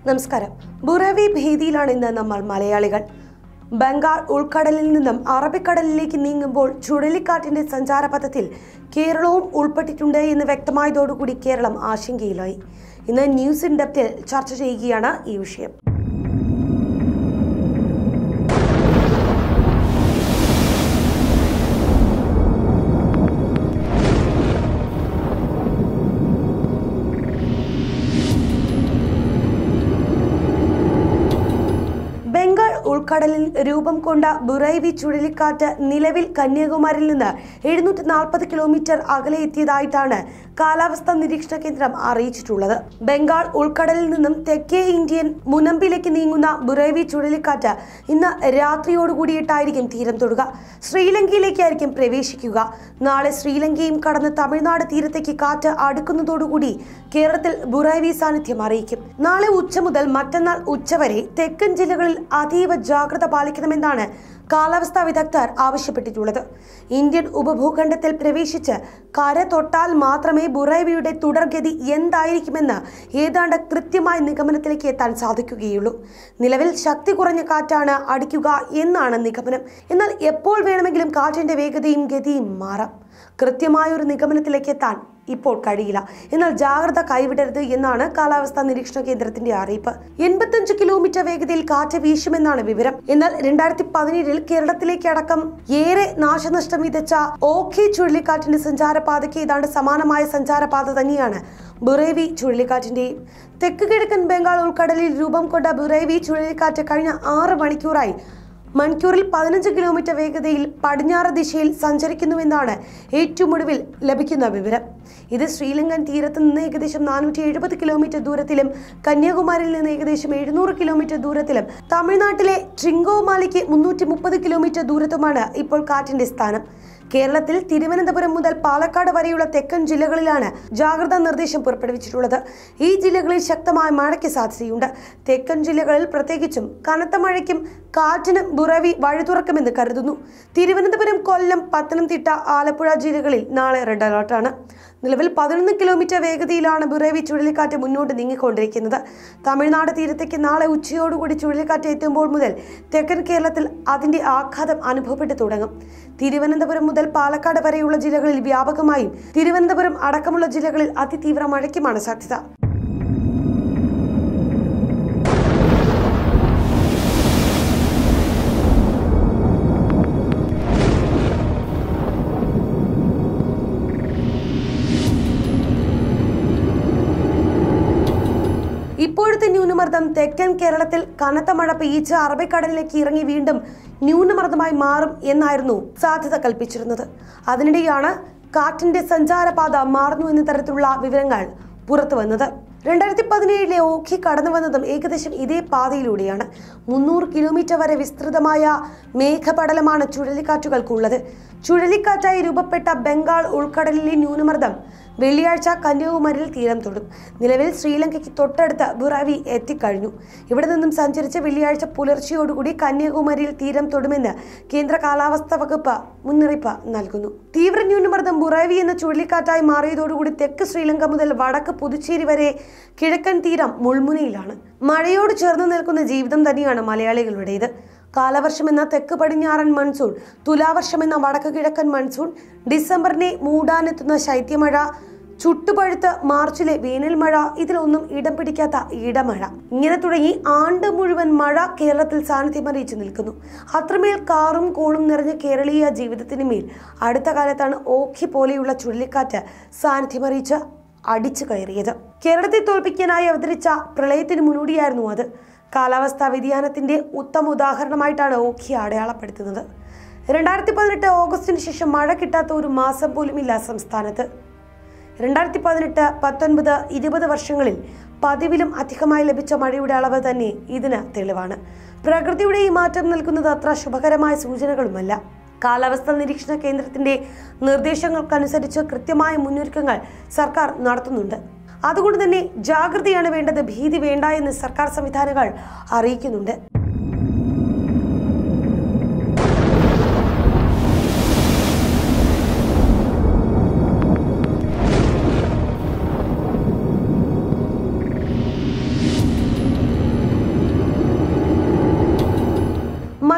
നമസ്കാരം. ബുറവി ഭീതിയിലാണ് ഇന്ന് നമ്മൾ മലയാളികൾ. ബംഗാൾ ഉൾക്കടലിൽ നിന്നും അറബിക്കടലിലേക്ക് നീങ്ങുമ്പോൾ ചുഴലിക്കാറ്റിന്റെ സഞ്ചാരപഥത്തിൽ കേരളവും ഉൾപ്പെട്ടിട്ടുണ്ട് എന്ന് വ്യക്തമായതോടുകൂടി കേരളം ആശങ്കയിലായി. ഇന്ന് ന്യൂസ് ഇൻ ഡെപ്തിൽ ചർച്ച ചെയ്യുകയാണ് ഈ വിഷയം. ബംഗാൾ ഉൾക്കടലിൽ രൂപം കൊണ്ട ബുറൈവി ചുഴലിക്കാറ്റ് നിലവിൽ കന്യാകുമാരിയിൽ നിന്ന് 740 കിലോമീറ്റർ അകലെ എത്തിയതായിട്ടാണ് കാലാവസ്ഥാ നിരീക്ഷണ കേന്ദ്രം അറിയിച്ചിട്ടുള്ളത്. ബംഗാൾ ഉൾക്കടലിൽ നിന്നും തെക്കേ ഇന്ത്യൻ മുനമ്പിലേക്ക് നീങ്ങുന്ന ബുറൈവി ചുഴലിക്കാറ്റ് ഇന്ന് രാത്രിയോടുകൂടിയിട്ടായിരിക്കും തീരം തൊടുക. ശ്രീലങ്കയിലേക്കായിരിക്കും പ്രവേശിക്കുക. നാളെ ശ്രീലങ്കയും കടന്ന് തമിഴ്നാട് തീരത്തേക്ക് കാറ്റ് അടുക്കുന്നതോടുകൂടി കേരളത്തിൽ ബുറൈവി സാന്നിധ്യം അറിയിക്കും. നാളെ ഉച്ച മുതൽ മറ്റന്നാൾ ഉച്ചവരെ തെക്കൻ ജില്ലകളിൽ അതീവ ജാഗ്രത പാലിക്കണമെന്നാണ് കാലാവസ്ഥാ വിദഗ്ധർ ആവശ്യപ്പെട്ടിട്ടുള്ളത്. ഇന്ത്യൻ ഉപഭൂഖണ്ഡത്തിൽ പ്രവേശിച്ച് കര തൊട്ടാൽ മാത്രമേ ബുറൈവിയുടെ തുടർഗതി എന്തായിരിക്കുമെന്ന് ഏതാണ്ട് കൃത്യമായ നിഗമനത്തിലേക്ക് എത്താൻ സാധിക്കുകയുള്ളൂ. നിലവിൽ ശക്തി കുറഞ്ഞ കാറ്റാണ് അടിക്കുക എന്നാണ് നിഗമനം. എന്നാൽ എപ്പോൾ വേണമെങ്കിലും കാറ്റിന്റെ വേഗതയും ഗതിയും മാറാം. കൃത്യമായ ഒരു നിഗമനത്തിലേക്ക് എത്താൻ ഇപ്പോൾ കഴിയില്ല. എന്നാൽ ജാഗ്രത കൈവിടരുത് എന്നാണ് കാലാവസ്ഥാ നിരീക്ഷണ കേന്ദ്രത്തിന്റെ അറിയിപ്പ്. 85 കിലോമീറ്റർ വേഗതയിൽ കാറ്റ് വീശുമെന്നാണ് വിവരം. എന്നാൽ 2017 കേരളത്തിലേക്ക് അടക്കം ഏറെ നാശനഷ്ടം വിതച്ച ഓഖി ചുഴലിക്കാറ്റിന്റെ സഞ്ചാരപാതയ്ക്ക് ഏതാണ്ട് സമാനമായ സഞ്ചാരപാത തന്നെയാണ് ബുറൈവി ചുഴലിക്കാറ്റിന്റെയും. തെക്ക് കിഴക്കൻ ബംഗാൾ ഉൾക്കടലിൽ രൂപം കൊണ്ട ബുറൈവി ചുഴലിക്കാറ്റ് കഴിഞ്ഞ 6 മണിക്കൂറായി മണിക്കൂറിൽ 15 കിലോമീറ്റർ വേഗതയിൽ പടിഞ്ഞാറ് ദിശയിൽ സഞ്ചരിക്കുന്നുവെന്നാണ് ഏറ്റവും ഒടുവിൽ ലഭിക്കുന്ന വിവരം. ഇത് ശ്രീലങ്കൻ തീരത്ത് നിന്ന് ഏകദേശം 470 കിലോമീറ്റർ ദൂരത്തിലും കന്യാകുമാരിയിൽ നിന്ന് ഏകദേശം 700 കിലോമീറ്റർ ദൂരത്തിലും തമിഴ്നാട്ടിലെ ട്രിങ്കോമാലിക്ക് 330 കിലോമീറ്റർ ദൂരത്തുമാണ് ഇപ്പോൾ കാറ്റിന്റെ സ്ഥാനം. കേരളത്തിൽ തിരുവനന്തപുരം മുതൽ പാലക്കാട് വരെയുള്ള തെക്കൻ ജില്ലകളിലാണ് ജാഗ്രതാ നിർദ്ദേശം പുറപ്പെടുവിച്ചിട്ടുള്ളത്. ഈ ജില്ലകളിൽ ശക്തമായ മഴയ്ക്ക് സാധ്യതയുണ്ട്. തെക്കൻ ജില്ലകളിൽ പ്രത്യേകിച്ചും കനത്ത മഴയ്ക്കും കാറ്റിനും ബുറവി വഴി തുറക്കുമെന്ന് കരുതുന്നു. തിരുവനന്തപുരം, കൊല്ലം, പത്തനംതിട്ട, ആലപ്പുഴ ജില്ലകളിൽ നാളെ റെഡ് അലർട്ടാണ്. നിലവിൽ 11 കിലോമീറ്റർ വേഗതയിലാണ് ബുറവി ചുഴലിക്കാറ്റ് മുന്നോട്ട് നീങ്ങിക്കൊണ്ടിരിക്കുന്നത്. തമിഴ്നാട് തീരത്തേക്ക് നാളെ ഉച്ചയോടുകൂടി ചുഴലിക്കാറ്റ് എത്തുമ്പോൾ മുതൽ തെക്കൻ കേരളത്തിൽ അതിന്റെ ആഘാതം അനുഭവപ്പെട്ടു തുടങ്ങും. തിരുവനന്തപുരം മുതൽ പാലക്കാട് വരെയുള്ള ജില്ലകളിൽ വ്യാപകമായും തിരുവനന്തപുരം അടക്കമുള്ള ജില്ലകളിൽ അതിതീവ്ര മഴയ്ക്കുമാണ് സാധ്യത. ഇപ്പോഴത്തെ ന്യൂനമർദ്ദം തെക്കൻ കേരളത്തിൽ കനത്ത മഴ പെയ്യിച്ച് അറബിക്കടലിലേക്ക് ഇറങ്ങി വീണ്ടും ന്യൂനമർദ്ദമായി മാറും എന്നായിരുന്നു സാധ്യത കൽപ്പിച്ചിരുന്നത്. അതിനിടെയാണ് കാറ്റിന്റെ സഞ്ചാരപാത മാറുന്നു എന്ന തരത്തിലുള്ള വിവരങ്ങൾ പുറത്തു വന്നത്. 2017 ഓഖി കടന്നു വന്നതും ഏകദേശം ഇതേ പാതയിലൂടെയാണ്. 300 കിലോമീറ്റർ വരെ വിസ്തൃതമായ മേഘപടലമാണ് ചുഴലിക്കാറ്റുകൾക്കുള്ളത്. ചുഴലിക്കാറ്റായി രൂപപ്പെട്ട ബംഗാൾ ഉൾക്കടലിലെ ന്യൂനമർദ്ദം വെള്ളിയാഴ്ച കന്യാകുമാരിയിൽ തീരം തൊടും. നിലവിൽ ശ്രീലങ്കയ്ക്ക് തൊട്ടടുത്ത് ബുറവി എത്തിക്കഴിഞ്ഞു. ഇവിടെ നിന്നും സഞ്ചരിച്ച് വെള്ളിയാഴ്ച പുലർച്ചയോടുകൂടി കന്യാകുമാരിയിൽ തീരം തൊടുമെന്ന് കേന്ദ്ര കാലാവസ്ഥാ വകുപ്പ് മുന്നറിയിപ്പ് നൽകുന്നു. തീവ്ര ന്യൂനമർദ്ദം ബുറവി എന്ന ചുഴലിക്കാറ്റായി മാറിയതോടുകൂടി തെക്ക് ശ്രീലങ്ക മുതൽ വടക്ക് പുതുച്ചേരി വരെ കിഴക്കൻ തീരം മുൾമുനയിലാണ്. മഴയോട് ചേർന്ന് നിൽക്കുന്ന ജീവിതം തന്നെയാണ് മലയാളികളുടേത്. കാലവർഷം എന്ന തെക്ക് പടിഞ്ഞാറൻ മൺസൂൺ, തുലാവർഷം എന്ന വടക്ക് കിഴക്കൻ മൺസൂൺ, ഡിസംബറിനെ മൂടാനെത്തുന്ന ശൈത്യമഴ, ചുട്ടുപഴുത്ത് മാർച്ചിലെ വേനൽ മഴ, ഇതിലൊന്നും ഇടം പിടിക്കാത്ത ഇടമഴ, ഇങ്ങനെ തുടങ്ങി ആണ്ട് മുഴുവൻ മഴ കേരളത്തിൽ സാന്നിധ്യം അറിയിച്ചു നിൽക്കുന്നു. അത്രമേൽ കാറും കോളും നിറഞ്ഞ കേരളീയ ജീവിതത്തിന് മേൽ അടുത്ത കാലത്താണ് ഓഖി പോലെയുള്ള ചുഴലിക്കാറ്റ് സാന്നിധ്യം അറിയിച്ച് അടിച്ചു കയറിയത്. കേരളത്തെ തോൽപ്പിക്കാനായി അവതരിച്ച പ്രളയത്തിന് മുന്നോടിയായിരുന്നു അത്. കാലാവസ്ഥാ വ്യതിയാനത്തിന്റെ ഉത്തമ ഉദാഹരണമായിട്ടാണ് ഓഖി അടയാളപ്പെടുത്തുന്നത്. 2018 ഓഗസ്റ്റിന് ശേഷം മഴ കിട്ടാത്ത ഒരു മാസം പോലും ഇല്ല സംസ്ഥാനത്ത്. 2018, 19, 20 വർഷങ്ങളിൽ പതിവിലും അധികമായി ലഭിച്ച മഴയുടെ അളവ് തന്നെ ഇതിന് തെളിവാണ്. പ്രകൃതിയുടെ ഈ മാറ്റം നൽകുന്നത് അത്ര ശുഭകരമായ സൂചനകളുമല്ല. കാലാവസ്ഥാ നിരീക്ഷണ കേന്ദ്രത്തിന്റെ നിർദ്ദേശങ്ങൾക്കനുസരിച്ച് കൃത്യമായ മുന്നൊരുക്കങ്ങൾ സർക്കാർ നടത്തുന്നുണ്ട്. അതുകൊണ്ട് തന്നെ ജാഗ്രതയാണ് വേണ്ടത്, ഭീതി വേണ്ട എന്ന് സർക്കാർ സംവിധാനങ്ങൾ അറിയിക്കുന്നുണ്ട്.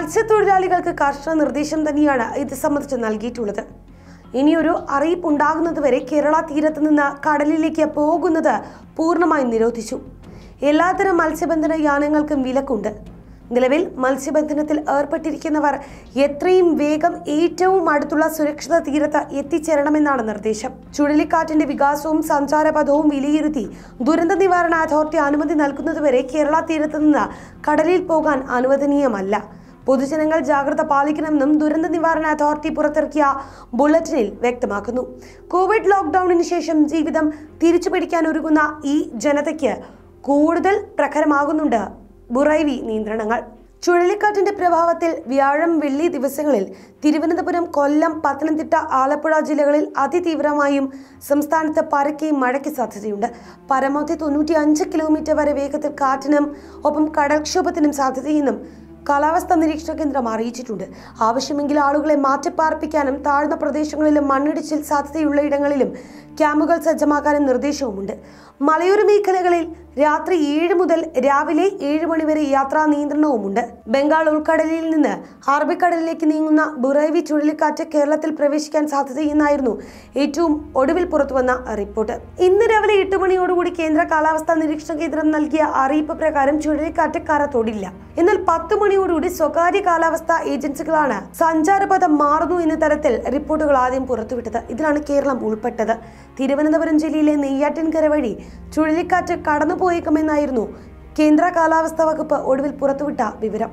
മത്സ്യത്തൊഴിലാളികൾക്ക് കർശന നിർദ്ദേശം തന്നെയാണ് ഇത് സംബന്ധിച്ച് നൽകിയിട്ടുള്ളത്. ഇനിയൊരു അറിയിപ്പ് ഉണ്ടാകുന്നതുവരെ കേരള തീരത്ത് നിന്ന് കടലിലേക്ക് പോകുന്നത് പൂർണ്ണമായും നിരോധിച്ചു. എല്ലാത്തരം മത്സ്യബന്ധന യാനങ്ങൾക്കും വിലക്കുണ്ട്. നിലവിൽ മത്സ്യബന്ധനത്തിൽ ഏർപ്പെട്ടിരിക്കുന്നവർ എത്രയും വേഗം ഏറ്റവും അടുത്തുള്ള സുരക്ഷിത തീരത്ത് എത്തിച്ചേരണമെന്നാണ് നിർദ്ദേശം. ചുഴലിക്കാറ്റിന്റെ വികാസവും സഞ്ചാരപഥവും വിലയിരുത്തി ദുരന്ത നിവാരണ അതോറിറ്റി അനുമതി നൽകുന്നതുവരെ കേരള തീരത്ത് നിന്ന് കടലിൽ പോകാൻ അനുവദനീയമല്ല. പൊതുജനങ്ങൾ ജാഗ്രത പാലിക്കണമെന്നും ദുരന്ത നിവാരണ അതോറിറ്റി പുറത്തിറക്കിയ ബുള്ളറ്റിനിൽ വ്യക്തമാക്കുന്നു. കോവിഡ് ലോക്ക്ഡൌണിന് ശേഷം ജീവിതം തിരിച്ചുപിടിക്കാൻ ഒരുങ്ങുന്ന ഈ ജനതയ്ക്ക് കൂടുതൽ പ്രഖരമാകുന്നുണ്ട് ബുറൈവി നിയന്ത്രണങ്ങൾ. ചുഴലിക്കാറ്റിന്റെ പ്രഭാവത്തിൽ വ്യാഴം വെള്ളി ദിവസങ്ങളിൽ തിരുവനന്തപുരം, കൊല്ലം, പത്തനംതിട്ട, ആലപ്പുഴ ജില്ലകളിൽ അതിതീവ്രമായും സംസ്ഥാനത്ത് പരക്കെ മഴയ്ക്ക് സാധ്യതയുണ്ട്. പരമാവധി 95 കിലോമീറ്റർ വരെ വേഗത്തിൽ കാറ്റിനും ഒപ്പം കടൽക്ഷോഭത്തിനും സാധ്യതയെന്നും കാലാവസ്ഥാ നിരീക്ഷണ കേന്ദ്രം അറിയിച്ചിട്ടുണ്ട്. ആവശ്യമെങ്കിൽ ആളുകളെ മാറ്റിപ്പാർപ്പിക്കാനും താഴ്ന്ന പ്രദേശങ്ങളിലും മണ്ണിടിച്ചിൽ സാധ്യതയുള്ള ഇടങ്ങളിലും ക്യാമ്പുകൾ സജ്ജമാക്കാനും നിർദ്ദേശവുമുണ്ട്. മലയോര മേഖലകളിൽ രാത്രി 7 മുതൽ രാവിലെ 7 മണി വരെ യാത്രാ നിയന്ത്രണവുമുണ്ട്. ബംഗാൾ ഉൾക്കടലിൽ നിന്ന് അറബിക്കടലിലേക്ക് നീങ്ങുന്ന ബുറൈവി ചുഴലിക്കാറ്റ് കേരളത്തിൽ പ്രവേശിക്കാൻ സാധ്യതയെന്നായിരുന്നു ഏറ്റവും ഒടുവിൽ പുറത്തുവന്ന റിപ്പോർട്ട്. ഇന്ന് രാവിലെ 8 മണിയോടുകൂടി കേന്ദ്ര കാലാവസ്ഥാ നിരീക്ഷണ കേന്ദ്രം നൽകിയ അറിയിപ്പ് പ്രകാരം ചുഴലിക്കാറ്റ് കര തൊടില്ല. എന്നാൽ 10 മണിയോടുകൂടി സ്വകാര്യ കാലാവസ്ഥാ ഏജൻസികളാണ് സഞ്ചാരപഥം മാറുന്നു എന്ന തരത്തിൽ റിപ്പോർട്ടുകൾ ആദ്യം പുറത്തുവിട്ടത്. ഇതിലാണ് കേരളം ഉൾപ്പെട്ടത്. തിരുവനന്തപുരം ജില്ലയിലെ നെയ്യാറ്റിൻകര വഴി ചുഴലിക്കാറ്റ് കടന്നുപോയേക്കുമെന്നായിരുന്നു കേന്ദ്ര കാലാവസ്ഥാ വകുപ്പ് ഒടുവിൽ പുറത്തുവിട്ട വിവരം.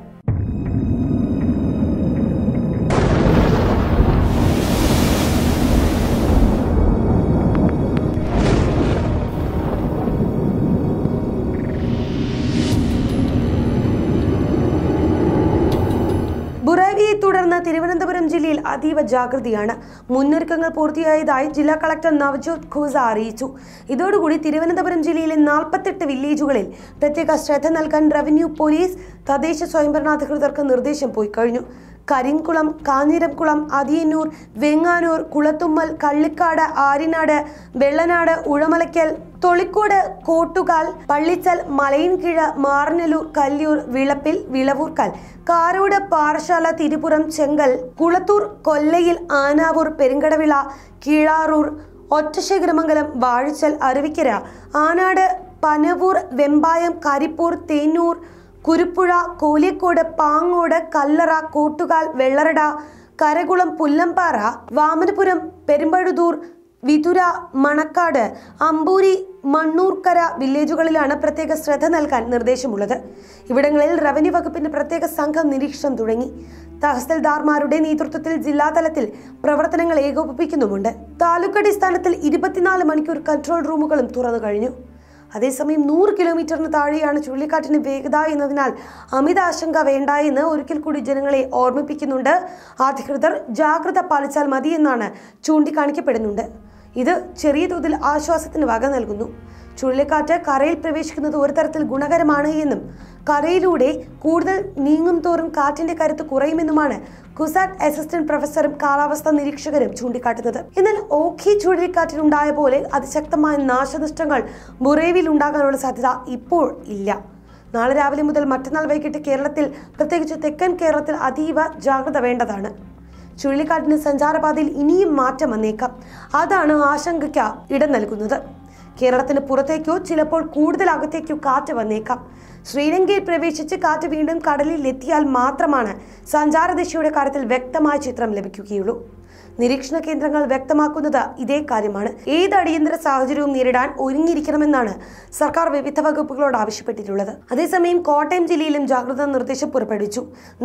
ബുറൈവിയെ തുടർന്ന് തിരുവനന്തപുരം ജില്ലയിൽ അതീവ ജാഗ്രതയാണ്. മുന്നൊരുക്കങ്ങൾ പൂർത്തിയായതായി ജില്ലാ കളക്ടർ നവ്ജോത് ഖൂസ അറിയിച്ചു. ഇതോടുകൂടി തിരുവനന്തപുരം ജില്ലയിലെ 48 വില്ലേജുകളിൽ പ്രത്യേക ശ്രദ്ധ നൽകാൻ റവന്യൂ, പോലീസ്, തദ്ദേശ സ്വയംഭരണാധികൃതർക്ക് നിർദ്ദേശം പോയി കഴിഞ്ഞു. കരിങ്കുളം, കാഞ്ഞിരംകുളം, അതിയന്നൂർ, വെങ്ങാനൂർ, കുളത്തുമ്മൽ, കള്ളിക്കാട്, ആര്യനാട്, വെള്ളനാട്, ഉഴമലയ്ക്കൽ, തൊളിക്കോട്, കോട്ടുകാൽ, പള്ളിച്ചൽ, മലയിൻകീഴ്, മാറനല്ലൂർ, കല്ലിയൂർ, വിളപ്പിൽ, വിളവൂർക്കൽ, കാരോട്, പാറശാല, തിരുപുറം, ചെങ്കൽ, കുളത്തൂർ, കൊല്ലയിൽ, ആനാവൂർ, പെരുങ്കടവിള, കീഴാറൂർ, ഒറ്റശേഖരമംഗലം, വാഴച്ചൽ, അരുവിക്കര, ആനാട്, പനവൂർ, വെമ്പായം, കരിപ്പൂർ, തേന്നൂർ, കുരുപ്പുഴ, കോലിയക്കോട്, പാങ്ങോട്, കല്ലറ, കോട്ടുകാൽ, വെള്ളറട, കരകുളം, പുല്ലമ്പാറ, വാമനപുരം, പെരുമ്പഴുതൂർ, വിതുര, മണക്കാട്, അമ്പൂരി, മണ്ണൂർക്കര വില്ലേജുകളിലാണ് പ്രത്യേക ശ്രദ്ധ നൽകാൻ നിർദ്ദേശമുള്ളത്. ഇവിടങ്ങളിൽ റവന്യൂ വകുപ്പിന്റെ പ്രത്യേക സംഘം നിരീക്ഷണം തുടങ്ങി. തഹസിൽദാർമാരുടെ നേതൃത്വത്തിൽ ജില്ലാതലത്തിൽ പ്രവർത്തനങ്ങൾ ഏകോപിപ്പിക്കുന്നുമുണ്ട്. താലൂക്കടിസ്ഥാനത്തിൽ 24 മണിക്കൂർ കൺട്രോൾ റൂമുകളും തുറന്നു കഴിഞ്ഞു. അതേസമയം 100 കിലോമീറ്ററിന് താഴെയാണ് ചുഴലിക്കാറ്റിന് വേഗത എന്നതിനാൽ അമിത ആശങ്ക വേണ്ട എന്ന് ഒരിക്കൽ കൂടി ജനങ്ങളെ ഓർമ്മിപ്പിക്കുന്നുണ്ട്. അധികൃതർ ജാഗ്രത പാലിച്ചാൽ മതിയെന്നാണ് ചൂണ്ടിക്കാണിക്കപ്പെടുന്നുണ്ട്. ഇത് ചെറിയ തോതിൽ ആശ്വാസത്തിന് വക നൽകുന്നു. ചുഴലിക്കാറ്റ് കരയിൽ പ്രവേശിക്കുന്നത് ഒരു തരത്തിൽ ഗുണകരമാണ് എന്നും കരയിലൂടെ കൂടുതൽ നീങ്ങും തോറും കാറ്റിന്റെ കരുത്ത് കുറയുമെന്നുമാണ് കുസാറ്റ് അസിസ്റ്റന്റ് പ്രൊഫസറും കാലാവസ്ഥാ നിരീക്ഷകരും ചൂണ്ടിക്കാട്ടുന്നത്. എന്നാൽ ഓഖി ചുഴലിക്കാറ്റിനുണ്ടായ പോലെ അതിശക്തമായ നാശനഷ്ടങ്ങൾ ബുറൈവിൽ ഉണ്ടാകാനുള്ള സാധ്യത ഇപ്പോൾ ഇല്ല. നാളെ രാവിലെ മുതൽ മറ്റന്നാൾ വൈകിട്ട് കേരളത്തിൽ, പ്രത്യേകിച്ച് തെക്കൻ കേരളത്തിൽ അതീവ ജാഗ്രത വേണ്ടതാണ്. ചുഴലിക്കാറ്റിന് സഞ്ചാരപാതയിൽ ഇനിയും മാറ്റം വന്നേക്കാം. അതാണ് ആശങ്കയ്ക്ക് ഇടം നൽകുന്നത്. കേരളത്തിന് പുറത്തേക്കോ ചിലപ്പോൾ കൂടുതൽ അകത്തേക്കോ കാറ്റ് വന്നേക്കാം. ശ്രീലങ്കയിൽ പ്രവേശിച്ച് കാറ്റ് വീണ്ടും കടലിൽ എത്തിയാൽ മാത്രമാണ് സഞ്ചാരദിശയുടെ കാര്യത്തിൽ വ്യക്തമായ ചിത്രം ലഭിക്കുകയുള്ളൂ. നിരീക്ഷണ കേന്ദ്രങ്ങൾ വ്യക്തമാക്കുന്നത് ഇതേ കാര്യമാണ്. ഏത് അടിയന്തര സാഹചര്യവും നേരിടാൻ ഒരുങ്ങിയിരിക്കണമെന്നാണ് സർക്കാർ വിവിധ വകുപ്പുകളോട് ആവശ്യപ്പെട്ടിട്ടുള്ളത്. അതേസമയം കോട്ടയം ജില്ലയിലും ജാഗ്രതാ നിർദ്ദേശം പുറപ്പെടുവിച്ചു.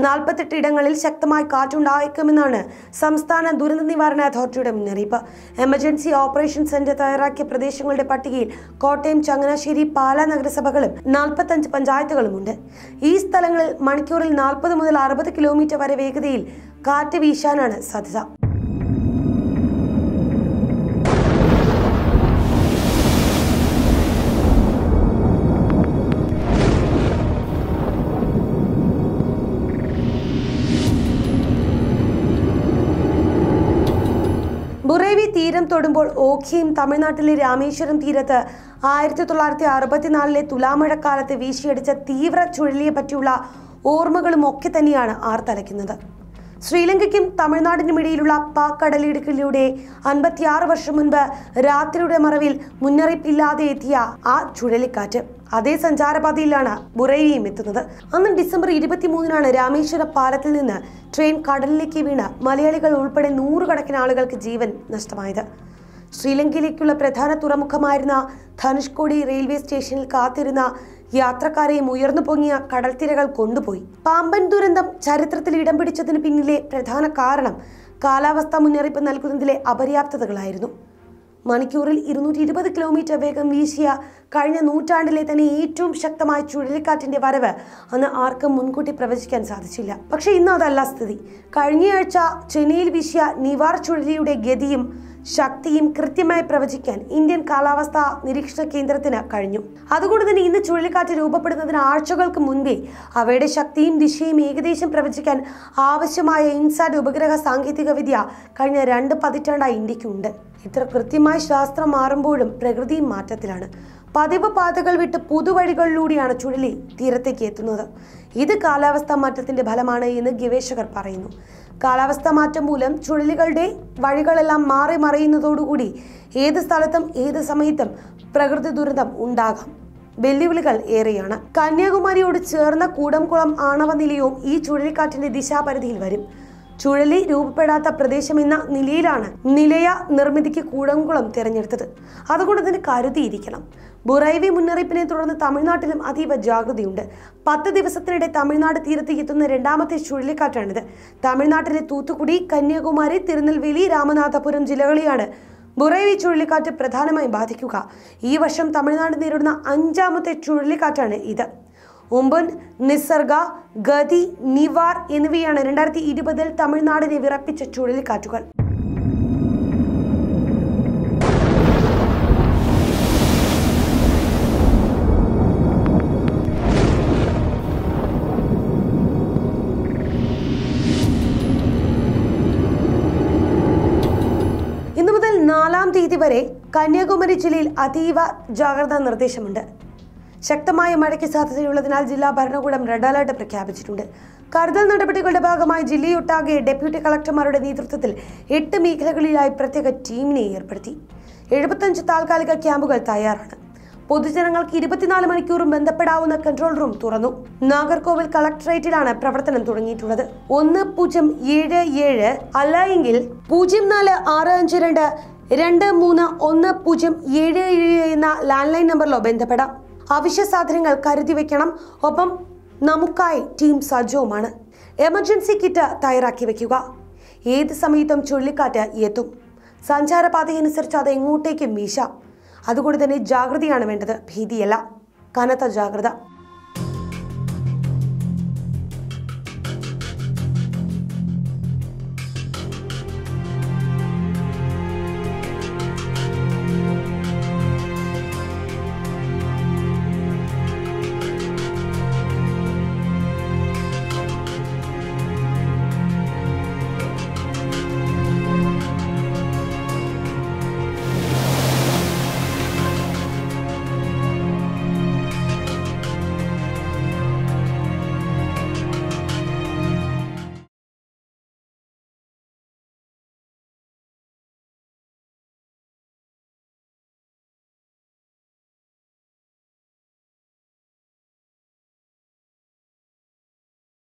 48 ഇടങ്ങളിൽ ശക്തമായ കാറ്റുണ്ടായേക്കുമെന്നാണ് സംസ്ഥാന ദുരന്ത നിവാരണ അതോറിറ്റിയുടെ മുന്നറിയിപ്പ്. എമർജൻസി ഓപ്പറേഷൻ സെന്റർ തയ്യാറാക്കിയ പ്രദേശങ്ങളുടെ പട്ടികയിൽ കോട്ടയം, ചങ്ങനാശ്ശേരി, പാലാ നഗരസഭകളും 45 പഞ്ചായത്തുകളുമുണ്ട്. ഈ സ്ഥലങ്ങളിൽ മണിക്കൂറിൽ 40 മുതൽ 60 കിലോമീറ്റർ വരെ വേഗതയിൽ കാറ്റ് വീശാനാണ് സാധ്യത. ബുറൈവി തീരം തൊടുമ്പോൾ ഓഖിയും തമിഴ്നാട്ടിലെ രാമേശ്വരം തീരത്ത് 1964 തുലാമഴക്കാലത്ത് വീശിയടിച്ച തീവ്ര ചുഴലിയെ പറ്റിയുള്ള ഓർമ്മകളും ഒക്കെ തന്നെയാണ് ആർത്തലയ്ക്കുന്നത്. ശ്രീലങ്കയ്ക്കും തമിഴ്നാടിനും ഇടയിലുള്ള പാക് കടലിടുക്കിലൂടെ 56 വർഷം മുൻപ് രാത്രിയുടെ മറവിൽ മുന്നറിയിപ്പില്ലാതെ എത്തിയ ആ ചുഴലിക്കാറ്റ് അതേ സഞ്ചാരപാതയിലാണ് ബുറൈവിയും എത്തുന്നത്. അന്ന് ഡിസംബർ 23-നാണ് രാമേശ്വരം പാലത്തിൽ നിന്ന് ട്രെയിൻ കടലിലേക്ക് വീണ് മലയാളികൾ ഉൾപ്പെടെ 100 കണക്കിന് ആളുകൾക്ക് ജീവൻ നഷ്ടമായത്. ശ്രീലങ്കയിലേക്കുള്ള പ്രധാന തുറമുഖമായിരുന്ന ധനുഷ്കോടി റെയിൽവേ സ്റ്റേഷനിൽ കാത്തിരുന്ന യാത്രക്കാരെയും ഉയർന്നു പൊങ്ങിയ കടൽത്തിരകൾ കൊണ്ടുപോയി. പാമ്പൻ ദുരന്തം ചരിത്രത്തിൽ ഇടം പിടിച്ചതിന് പിന്നിലെ പ്രധാന കാരണം കാലാവസ്ഥാ മുന്നറിയിപ്പ് നൽകുന്നതിലെ അപര്യാപ്തതകളായിരുന്നു. മണിക്കൂറിൽ 220 കിലോമീറ്റർ വേഗം വീശിയ കഴിഞ്ഞ നൂറ്റാണ്ടിലെ തന്നെ ഏറ്റവും ശക്തമായ ചുഴലിക്കാറ്റിന്റെ വരവ് അന്ന് ആർക്കും മുൻകൂട്ടി പ്രവചിക്കാൻ സാധിച്ചില്ല. പക്ഷേ ഇന്ന് അതല്ല സ്ഥിതി. കഴിഞ്ഞയാഴ്ച ചെന്നൈയിൽ വീശിയ നിവാർ ചുഴലിയുടെ ഗതിയും ശക്തിയും കൃത്യമായി പ്രവചിക്കാൻ ഇന്ത്യൻ കാലാവസ്ഥാ നിരീക്ഷണ കേന്ദ്രത്തിന് കഴിഞ്ഞു. അതുകൊണ്ട് തന്നെ ഇന്ന് ചുഴലിക്കാറ്റ് രൂപപ്പെടുന്നതിന് ആഴ്ചകൾക്ക് മുൻപേ അവയുടെ ശക്തിയും ദിശയും ഏകദേശം പ്രവചിക്കാൻ ആവശ്യമായ ഇൻസാറ്റ് ഉപഗ്രഹ സാങ്കേതിക വിദ്യ കഴിഞ്ഞ 2 പതിറ്റാണ്ടായി ഇന്ത്യക്കുണ്ട്. ഇത്ര കൃത്യമായി ശാസ്ത്രം മാറുമ്പോഴും പ്രകൃതിയും മാറ്റത്തിലാണ്. പതിവ് പാതകൾ വിട്ട് പുതുവഴികളിലൂടെയാണ് ചുഴലി തീരത്തേക്ക് എത്തുന്നത്. ഇത് കാലാവസ്ഥാ മാറ്റത്തിന്റെ ഫലമാണ് എന്ന് ഗവേഷകർ പറയുന്നു. കാലാവസ്ഥാ മാറ്റം മൂലം ചുഴലികളുടെ വഴികളെല്ലാം മാറി മറിയുന്നതോടുകൂടി ഏത് സ്ഥലത്തും ഏത് സമയത്തും പ്രകൃതി ദുരന്തം ഉണ്ടാകാം. വെല്ലുവിളികൾ ഏറെയാണ്. കന്യാകുമാരിയോട് ചേർന്ന കൂടംകുളം ആണവ നിലയവും ഈ ചുഴലിക്കാറ്റിന്റെ ദിശാപരിധിയിൽ വരും. ചുഴലി രൂപപ്പെടാത്ത പ്രദേശം എന്ന നിലയിലാണ് നിലയ നിർമ്മിതിക്ക് കൂടംകുളം തിരഞ്ഞെടുത്തത്. അതുകൊണ്ട് തന്നെ കരുതിയിരിക്കണം. ബുറൈവി മുന്നറിയിപ്പിനെ തുടർന്ന് തമിഴ്നാട്ടിലും അതീവ ജാഗ്രതയുണ്ട്. 10 ദിവസത്തിനിടെ തമിഴ്നാട് തീരത്തേക്ക് എത്തുന്ന 2ാമത്തെ ചുഴലിക്കാറ്റാണിത്. തമിഴ്നാട്ടിലെ തൂത്തുക്കുടി, കന്യാകുമാരി, തിരുനെൽവേലി, രാമനാഥപുരം ജില്ലകളെയാണ് ബുറൈവി ചുഴലിക്കാറ്റ് പ്രധാനമായും ബാധിക്കുക. ഈ വർഷം തമിഴ്നാട് നേരിടുന്ന 5ാമത്തെ ചുഴലിക്കാറ്റാണ് ഇത്. ഉംപുൻ, നിസർഗ, ഗതി, നിവാർ എന്നിവയാണ് 2020-ൽ തമിഴ്നാടിനെ വിറപ്പിച്ച ചുഴലിക്കാറ്റുകൾ. ഇന്നു മുതൽ 4-ാം തീയതി വരെ കന്യാകുമാരി ജില്ലയിൽ അതീവ ജാഗ്രതാ നിർദ്ദേശമുണ്ട്. ശക്തമായ മഴയ്ക്ക് സാധ്യതയുള്ളതിനാൽ ജില്ലാ ഭരണകൂടം റെഡ് അലർട്ട് പ്രഖ്യാപിച്ചിട്ടുണ്ട്. കരുതൽ നടപടികളുടെ ഭാഗമായി ജില്ലയൊട്ടാകെ ഡെപ്യൂട്ടി കളക്ടർമാരുടെ നേതൃത്വത്തിൽ 8 മേഖലകളിലായി പ്രത്യേക ടീമിനെ ഏർപ്പെടുത്തി. 75 താൽക്കാലിക ക്യാമ്പുകൾ തയ്യാറാണ്. പൊതുജനങ്ങൾക്ക് 24 മണിക്കൂറും ബന്ധപ്പെടാവുന്ന കൺട്രോൾ റൂം തുറന്നു. നാഗർകോവിൽ കളക്ടറേറ്റിലാണ് പ്രവർത്തനം തുടങ്ങിയിട്ടുള്ളത്. 1077 അല്ല എങ്കിൽ 04652 231077 എന്ന ലാൻഡ് ലൈൻ നമ്പറിലോ ബന്ധപ്പെടാം. അവശ്യ സാധനങ്ങൾ കരുതി വെക്കണം. ഒപ്പം നമുക്കായി ടീം സജ്ജവുമാണ്. എമർജൻസി കിറ്റ് തയ്യാറാക്കി വെക്കുക. ഏത് സമയത്തും ചുഴലിക്കാറ്റ് എത്തും. സഞ്ചാരപാതയനുസരിച്ച് അത് എങ്ങോട്ടേക്കും വീശാം. അതുകൊണ്ട് തന്നെ ജാഗ്രതയാണ് വേണ്ടത്, ഭീതിയല്ല. കനത്ത ജാഗ്രത.